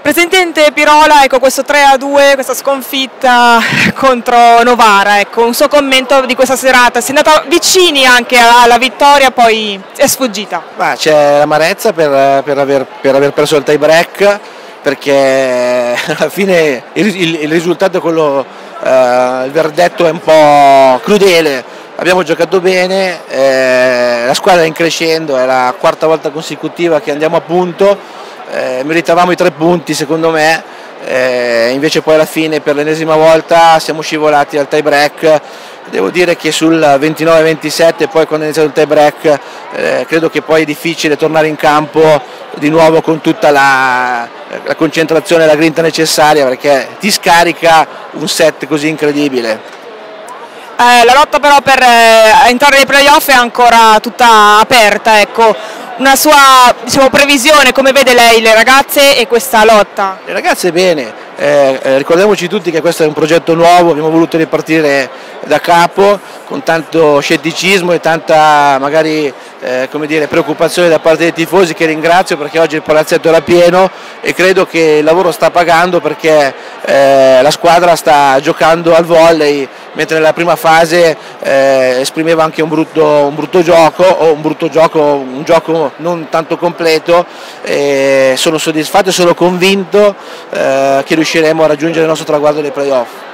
Presidente Pirola, ecco questo 3-2, questa sconfitta contro Novara, ecco un suo commento di questa serata, si è andata vicini anche alla vittoria, poi è sfuggita. C'è l'amarezza per aver perso il tie break, perché alla fine il risultato è quello, il verdetto è un po' crudele. Abbiamo giocato bene, la squadra è in crescendo, è la quarta volta consecutiva che andiamo a punto. Meritavamo i 3 punti secondo me, invece poi alla fine per l'ennesima volta siamo scivolati al tie break. Devo dire che sul 29-27 poi quando è iniziato il tie break credo che poi è difficile tornare in campo di nuovo con tutta la concentrazione e la grinta necessaria, perché ti scarica un set così incredibile. La lotta però per entrare nei playoff è ancora tutta aperta, ecco. Una sua previsione, come vede lei le ragazze e questa lotta? Le ragazze bene, ricordiamoci tutti che questo è un progetto nuovo, abbiamo voluto ripartire da capo con tanto scetticismo e tanta magari preoccupazione da parte dei tifosi, che ringrazio perché oggi il palazzetto era pieno e credo che il lavoro sta pagando, perché la squadra sta giocando al volley, mentre nella prima fase esprimeva anche un brutto gioco, un gioco non tanto completo. Sono soddisfatto e sono convinto che riusciremo a raggiungere il nostro traguardo dei playoff.